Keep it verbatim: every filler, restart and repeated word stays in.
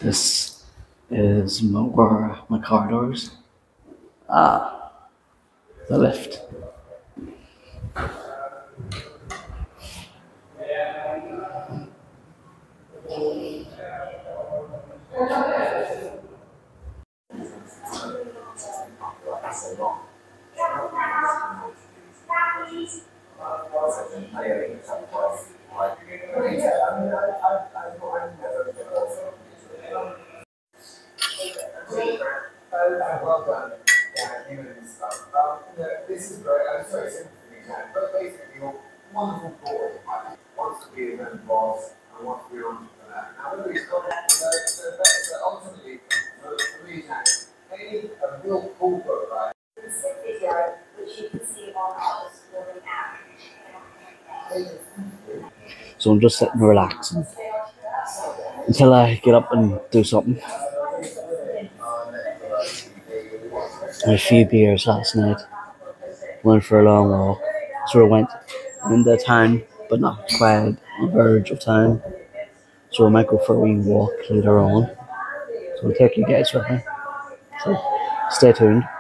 This is my, where my corridors. Ah, the lift. Well done. Yeah, even and stuff. Um, yeah, this is great. I'm sorry, simple for me, but basically, your wonderful boy wants to be a good boss and wants to be an entrepreneur. Now, whether he's got that, so, so that's uh, ultimately, for, for me, any a real cool book, right? This video, which you can see on our story app. So I'm just sitting relaxing until I get up and do something. I had a few beers last night. Went for a long walk. So I went into town, but not quite on the verge of town. So I might go for a wee walk later on. So I'll take you guys with me. So stay tuned.